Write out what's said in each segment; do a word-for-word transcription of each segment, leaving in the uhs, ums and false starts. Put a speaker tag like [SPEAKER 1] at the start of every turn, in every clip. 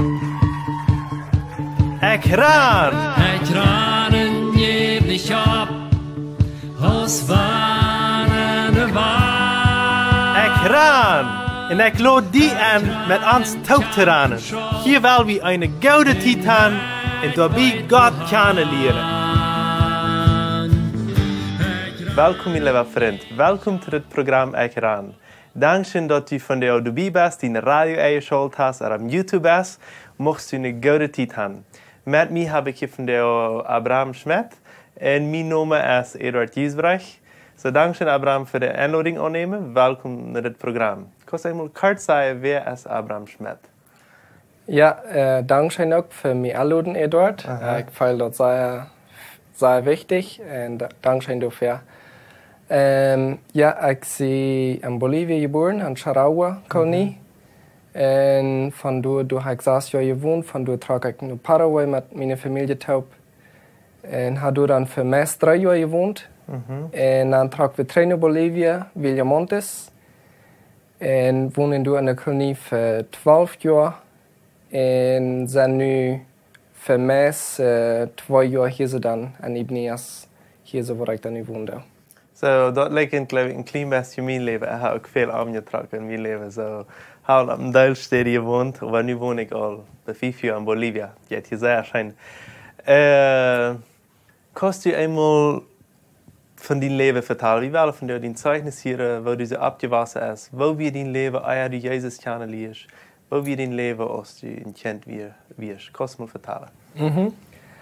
[SPEAKER 1] Ekran!
[SPEAKER 2] Ekranen geef niet op, als warende waar.
[SPEAKER 1] Ekran! En ik lood die aan met ons taubteranen. Hier wil we een gouden tijd hebben en daarbij God kennen leren. Welkom, mijn lieve vriend. Welkom tot het programma Ekran. Dankzij dat u van de audioby bent, die in de radio eingeschaltet hast of op YouTube bent, mocht u een gouden tijd hebben. Met mij heb ik hier van de Abraham Schmidt en mijn naam is Eduard Giesbrecht. So, dankzij Abraham voor de aanleiding aannemen. Welkom naar het programma. Kan je eenmaal kort zeggen, wie is Abraham Schmidt?
[SPEAKER 3] Ja, uh, dankzij ook voor mijn aanleiding, Eduard. Uh, ik vind dat zeer, zeer wichtig en dankzij daarvoor. Um, ja, ik ben in Bolivie geboren, in Charagua, kolonie. Mm-hmm. En vandoor heb ik zes jaar gewoond, vandoor trok ik naar Paraguay met mijn familie toe. En heb dan voor meest drie jaar gewoond. Mm-hmm. En dan trok we terug naar Bolivie, Villamontes. En woonden toen in de kolonie voor twaalf jaar. En zijn nu voor meest uh, twee jaar hier dan in Ibnias, hier waar ik dan nu woonde.
[SPEAKER 1] So, dat lijkt een klein beetje mijn leven. Ik heb ook veel aangetrokken in mijn leven. So, ik heb op een deelstede gewoond, maar nu woon ik al bij vijf jaar in Bolivia. Je hebt gezegd, schijn. Uh, kost u eenmaal van die leven vertellen? Wie wel van die zeichnis hier, waar du zo opgewassen is? Waar wie die leven, als du Jezus kennenleert? Waar wie die leven, als du een kind wirst? Kost mal vertellen.
[SPEAKER 3] Mm-hmm.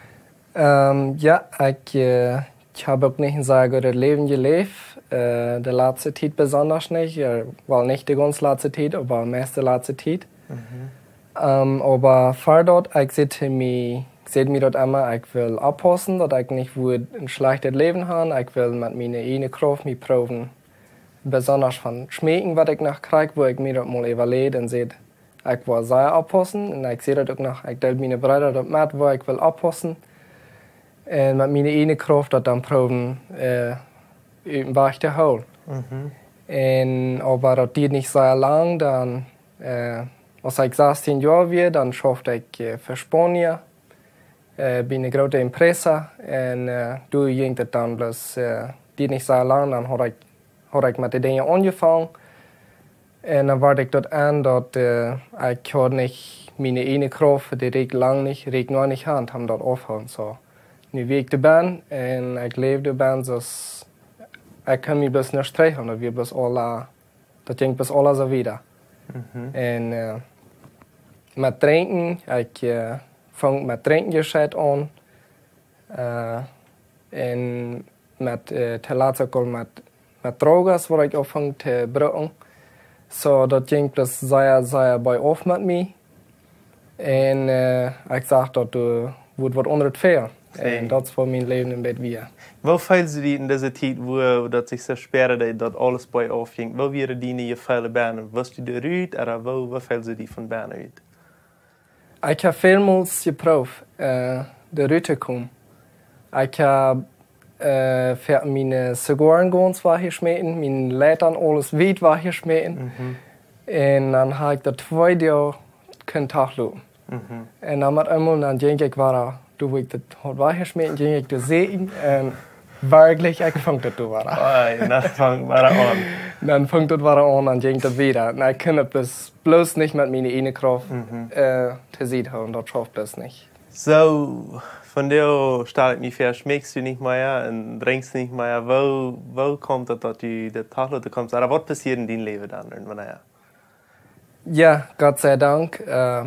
[SPEAKER 3] Um, ja, ik... Uh Ich habe auch nicht ein sehr gutes Leben gelebt. Äh, die letzte Zeit besonders nicht. Ja, well, nicht die ganze letzte Zeit, aber die meiste letzte Zeit. Mhm. Ähm, aber vor dort, ich sehe mich, ich mir dort immer, ich will abpassen, dass ich nicht ein schlechtes Leben habe. Ich will mit meiner eigenen Kraft mich proben. Besonders von Schmecken, was ich noch kriege, wo ich mir dort mal überlege und sehe, ich will sehr abpassen. Und ich sehe dort auch noch, ich teile meine Brüder dort mit, wo ich will abpassen. En met mijn ene kracht dat dan proben uh, im Weg te houden. Mm-hmm. En aber dat duurt niet zo lang, dan uh, als ik zestien jaar weer, dan schaffte ik uh, voor Spanje uh, bij een grote impresa. En uh, toen ging het dan dus, uh, duurt niet zo lang, dan had ik, had ik met de dingen aangevangen. En dan werd ik tot aan dat uh, ik had niet mijn ene kracht, die ik lang niet, die ik nog niet had, om dat afhouden. So. Nu wie ik er ben en ik leef er ben, dus ik kan me best niet strijken, dat we best alle, dat ging best alles zo wieder. Mm-hmm. En uh, met drinken, ik uh, vang met drinken gescheit aan. Uh, en met uh, te laatste ook met, met drogas, waar ik opvang te gebruiken. So dat ging best zeer, zeer bij af met mij. En uh, ik zag dat er wordt wat onder het veer. En dat is voor mijn leven een beetje weer.
[SPEAKER 1] Waar viel ze die in deze tijd, waar dat zich zo speerde, dat alles bij afging? Waar waren die in je vele banen? Was je eruit, of waar, waar viel ze die van banen uit?
[SPEAKER 3] Ik heb veelmaals geproefd uh, eruit te komen. Ik heb uh, voor mijn sigaren weggesmeten, mijn letteren, alles wit weggesmeten. Mm-hmm. En dan heb ik dat twee jaar kunnen teruglopen. Mm-hmm. En dan met eenmaal, dan denk ik, waar toen ik dat had weggesmeten, ging ik de zee in en werkelijk, ik vang dat toen weer aan.
[SPEAKER 1] Oh, dan vang het aan.
[SPEAKER 3] Dan vang dat weer aan en ging dat weer. En ik kan het dus bloos niet met mijn ene kracht mm-hmm. uh, te zien houden, dat schafft bloos niet.
[SPEAKER 1] So, von der stel ik me voor, schmeckst du nicht mehr und trinkst nicht mehr. Wo, wo kommt das, dass du de Taglote kommst? Oder was passiert in deinem Leben dann? Ja,
[SPEAKER 3] ja, Gott sei Dank. Uh,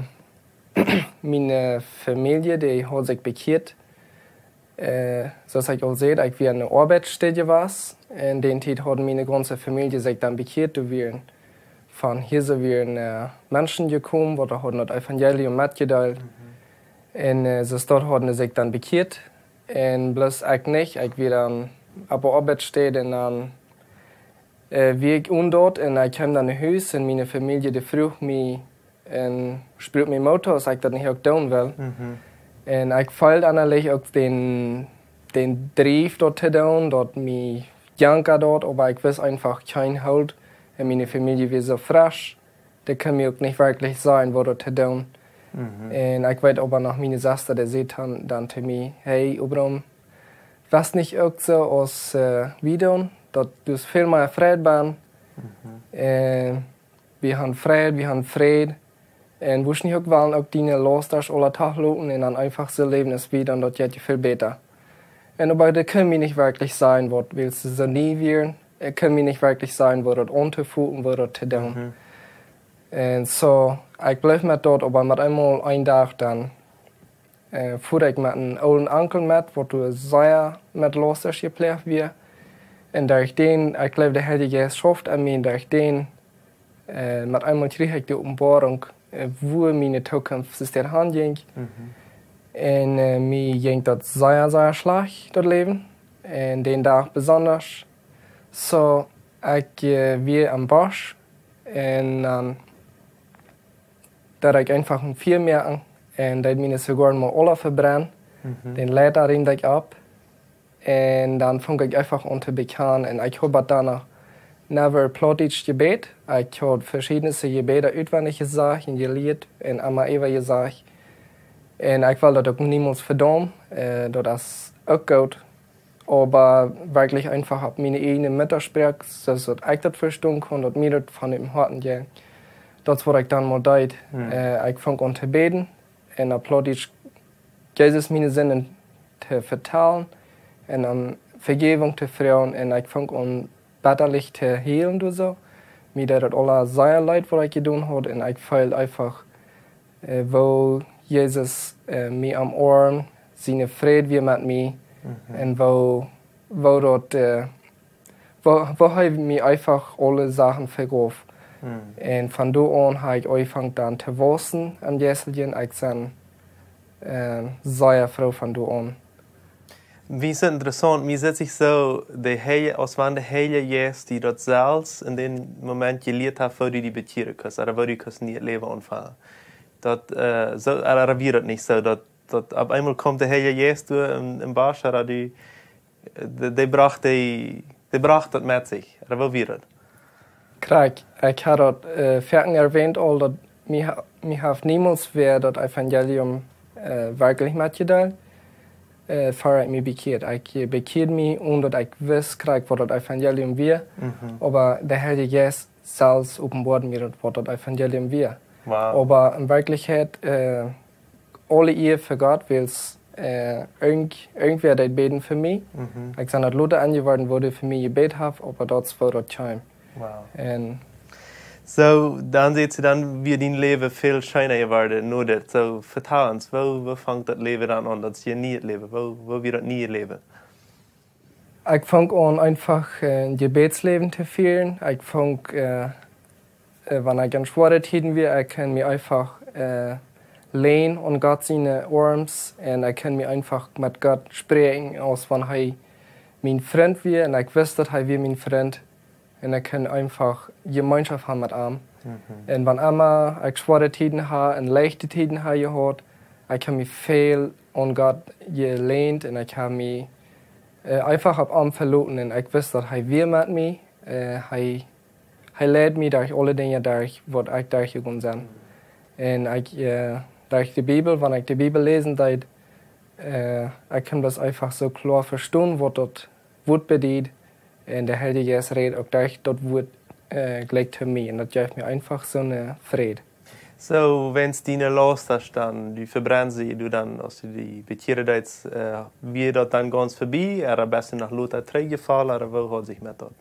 [SPEAKER 3] Meine Familie, die hat sich bekehrt. Äh, zoals ik al zei, ik weer in een arbeidsstudie was. En den tijd had mijn ganze Familie sich dann bekehrt. Er waren von hier sind wir uh, Menschen gekommen, die haben das Evangelium mitgeteilt. Mm-hmm. En uh, so dort haben sich dann bekehrt. En bloß ich nicht. Ich war dann auf der Arbeitsstelle und dann äh, wie ich undort und ich kam dann nach Hause und meine Familie, die frug mich en speelt mijn motor als ik dat niet ook doen wil. Mm-hmm. En ik voel eigenlijk ook den, den Drive dort te doen, dat mijn janker dort, maar ik wist einfach geen halt. En mijn familie was so frisch, da kann mir auch nicht wirklich sein, was dort te doen. Mhm. En ik weet aber nog mijn zuster, die zei dan, dan te mij, hey, Abraham, was niet ook zo als uh, we doen, dat dus veel meer vrede ben. Mhm. En we hebben vrede, we hebben vrede. En we niet ook wel ook die Losters alle Tag lopen en dann einfach so leben als wir, dann dat je viel besser. En aber das kann mir nicht wirklich sein, was willst du so nie werden. Es kann mir nicht wirklich sein, was das unterfunden, was das zu tun. Mhm. Und so, ich bleibe mit dort, aber mit einmal ein Tag dann äh, fuhr ich mit einem alten Onkel mit, wo du sehr mit Losters gepflegt wird. Und durch den, ich glaube, der Heilige Geist schafft an mir, durch den, äh, mit einmal kriege ich die Umbohrung, äh, wo meine Zukunft ist der Hand ging. Mhm. Und äh, mir ging das sehr, sehr schlecht, das Leben. Und den Tag besonders. So, ich äh, war am Bosch. Und dann, da ich einfach ein Vier merken. Und da meine sogar mal alle verbrennen. Mhm. Den Leiter rinnt ich ab. Und dann fang ich einfach an zu bekennen. Und ich habe danach never plötzlich Gebet. Ich habe verschiedene Gebete auswendig gesagt und gelehrt. Und einmal immer gesagt. Und ich will das auch niemals verdammen, äh, dass das auch gut. Aber wirklich einfach auf meine eigenen Mitersprech, dass ich das verstehen kann, dass mir das von dem Herzen geht. Das ist, was ich dann mal deut. Mhm. Äh, ich fange an zu beten. Und dann plötzlich Jesus meine Sinne zu vertellen. Und dann Vergebung zu fragen. Und ich fange an, betterlich zu heilen und so. Mir das alle sehr leid, was ich getan habe. Und ich fühle einfach, äh, wo Jesus äh, mir am Ohr, seine Friede wie mit mir. Mhm. Und wo, wo, dort, äh, wo, wo habe ich mir einfach alle Sachen vergeben. Mhm. Und von da an habe ich angefangen dann zu wachsen am Jesselchen. Ich bin äh, sehr froh von da an.
[SPEAKER 1] Wie ist interessant, mir setzt sich so, die Heile, als wenn der Heile Jesus, die dort selbst in dem Moment gelehrt hat, wo du die bekehren kannst, oder wo du kannst nicht Leben anfangen. Dat, uh, so errabiert das nicht so, dass, dass ab einmal kommt der Herr Jesus im, im Barsch, die, die, die bracht die, die bracht das mit sich, oder wo wird das?
[SPEAKER 3] Krieg, ich habe das äh, vorhin erwähnt, all, dass mir, mir hat niemals wer das Evangelium äh, wirklich mitgeteilt, äh, bevor ich mich bekehrt. Ich bekehrt mich und dass ich weiß, krieg, was das Evangelium wird, mhm. aber der Herr Jesus selbst offenbart mir, was das Evangelium wird. Wow. Aber in Wirklichkeit, äh, alle ihr für Gott will äh, irgend, irgendwer das beten für mich. Mhm. Ich sage, dass Leute angeworden wurde für mich gebeten haben, aber das war das Schein.
[SPEAKER 1] Wow. Und so, dann seht ihr dann, wie dein Leben viel schöner geworden nur das. So, vertel uns, wo, wo fängt das Leben dann an, das hier nie leben? Wo, wo wird das nie leben?
[SPEAKER 3] Ich fange an, einfach äh, ein Gebetsleben zu führen. Ich fange äh, wenn ich ganz schwere Zeiten will, ich kann mich einfach äh, lehnen und Gott seine Arms und ich kann mich einfach mit Gott sprechen, als wenn er mein Freund wäre und ich weiß, dass er mein Freund und ich kann einfach Gemeinschaft haben mit ihm. Mhm. Und wenn immer ich schwere Zeiten habe und leichte Zeiten habe gehabt, ich habe mich viel an Gott gelehnt und ich habe mich äh, einfach auf ihn verloren und ich weiß, dass er will mit mir. Äh, Hij leidt me durch alle dingen durch, wat ik durchgegaan ben. En ik, uh, durch die Bibel, wenn ich die Bibel lesen deed, uh, ich kann das einfach so klar verstehen, was das Wort bedeutet. Und der Heilige Geist redet auch durch das Wort uh, gleich zu mir. Und das gibt mir einfach so eine Friede.
[SPEAKER 1] So, wenn es deine Last hast, dann du verbrennst sie, du dann, als du die bekehren deed, uh, wie das dann ganz vorbei? Oder bist du nach Luther teruggefallen, oder wo hat sich mit das?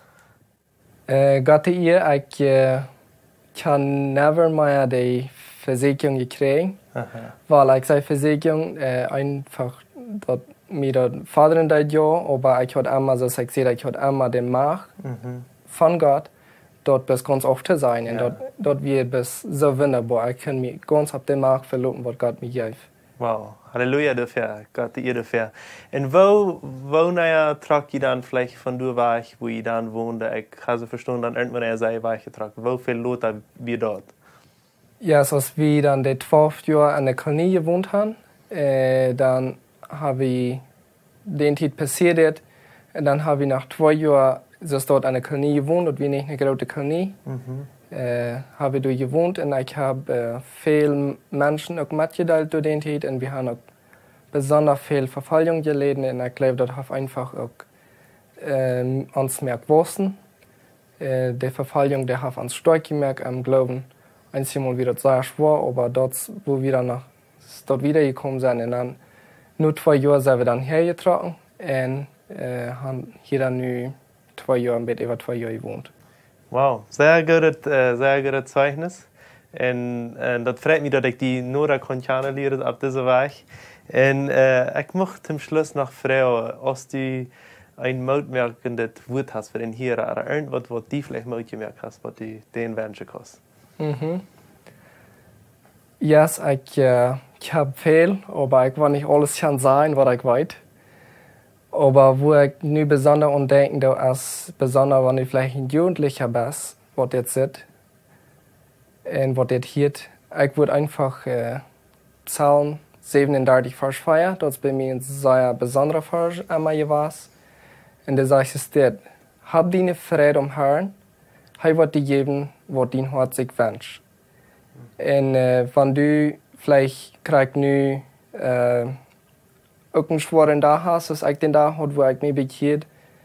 [SPEAKER 3] Uh, Gott ihr, ich uh, kan never mehr die Versicherung gekriegt, weil ich sei Versicherung uh, einfach, dass mir der Vater das ja, aber ich hatte immer, so ich sehe, ich hatte immer den Macht mhm. von Gott, dort bis ganz oft zu sein und ja. dort, dort wird bis so wunderbar, ich kann mich ganz auf den Macht verlassen, was Gott mir gibt.
[SPEAKER 1] Wow, Halleluja dafür, Gott ihr dafür. Und wo, wo naja, trag ihr dann vielleicht von du war ich, wo ihr dann wohnte, ich habe verstanden, dann irgendwann er sei war ich getragen. Wo viele Leute wir dort?
[SPEAKER 3] Ja, so als wir dann die zwölf Jahre an der Kolonie gewohnt haben, äh, dann habe ich den Zeit passiert, und dann habe ich nach zwei Jahren so dort an der Kolonie gewohnt, und wir nicht eine große Kolonie. Mhm. äh, habe ich gewohnt und ich habe äh, viele Menschen auch mitgeteilt durch den Zeit und wir haben auch besonders viel Verfolgung gelitten und ich glaube, das hat einfach auch äh, uns mehr gewusst. Äh, die Verfolgung, die hat uns stark gemerkt am Glauben. Einmal wieder sehr schwer, aber dort, wo wir dann nach, dort wiedergekommen sind, und dann nur zwei Jahre sind wir dann hergetragen und äh, haben hier dann nur zwei Jahre, ein bisschen über zwei Jahre gewohnt.
[SPEAKER 1] Wow, sehr gutes, äh, sehr gutes Zeugnis. Und äh, das freut mich, dass ich die Nora kennenlernen auf diesem Weg. Und äh, ich möchte zum Schluss noch fragen, ob du ein mutmerkendes Wort hast für den hier oder irgendwas, was du vielleicht mitgemerkt hast, was du den wünschen kannst.
[SPEAKER 3] Mhm. Ja, yes, ich, äh, ich habe viel, aber ich will nicht alles kann sagen, was ich weiß. Aber wo ich nu besonders umdenken, ist, besonders wenn ich vielleicht ein Jugendlicher bin, was jetzt ist, und was jetzt hier, ich würde einfach äh, Psalm siebenunddreißig, Vers vier, das ist bei mir ein sehr besonderer Vers einmal gewesen. Und da sagt es dort, hab deine Freude am Herrn, er wird dir geben, was dein Herz sich wünscht. Und äh, wenn du vielleicht kriegst nu äh, auch einen schweren Tag hast, dass ich den Tag hat, wo ich mich bekehrt,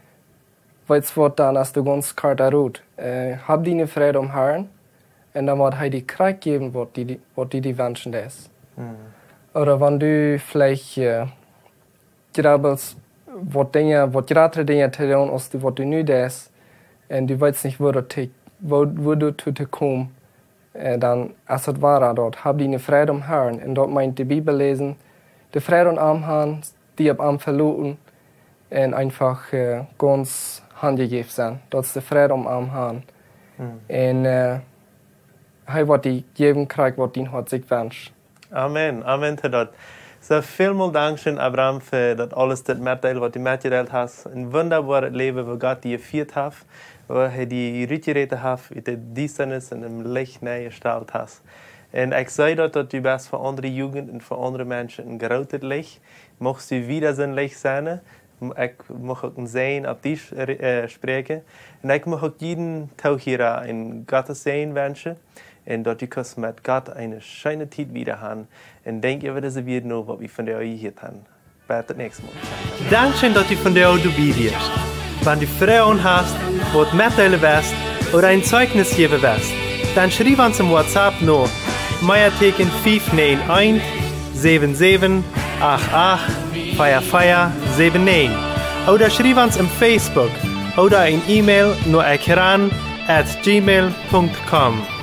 [SPEAKER 3] weißt du, dann hast du ganz karte rot. Äh, hab deine Freude am Herrn, und dann wird er dir Kraft geben, was dir die, die wünschen ist. Mhm. Oder wenn du vielleicht äh, glaubst, was Dinge, was gerade Dinge tun, als du, was du nicht hast, und du weißt nicht, wo du, wo, wo du zu kommen, äh, dann ist es wahr dort. Hab deine Freude am Herrn. Und dort meint die Bibel lesen, die Freude am Herrn, die ab am verloren, und einfach äh, ganz handgegeben sind. Das ist die Freude am Herrn. Mhm. Und äh, er wird dir geben, kriegt, was dein Herz sich wünscht.
[SPEAKER 1] Amen, Amen zu das. So vielmal Dankeschön, Abraham, für das alles, das Mitteilen, was du mitgeteilt hast. Ein wunderbares Leben, wo Gott dir geführt hat, wo er die Rückgeräte hat, in der Dienstnis und im Licht gestellt hast. Und ich sage, dass du bist für andere Jugend und für andere Menschen ein großes Licht. Möchtest du wieder so ein Licht sein? Ich möchte auch sehen, auf dich äh, sprechen. Und ich möchte auch jeden Tag hier ein Gottes Sehen wünschen. Und dass du mit Gott eine schöne Zeit wieder haben. Und denke über das wieder noch, was wir von dir hier haben. Bis zum nächsten Mal. Dankeschön, dass du von dir auch dabei bist. Wenn du Fragen hast, was du mitteilen willst oder ein Zeugnis geben willst, dann schreib uns im WhatsApp noch Meierteken fünf neun eins sieben sieben acht acht vier vier sieben neun oder schreib uns im Facebook oder ein E-Mail nur ekran at gmail punkt com.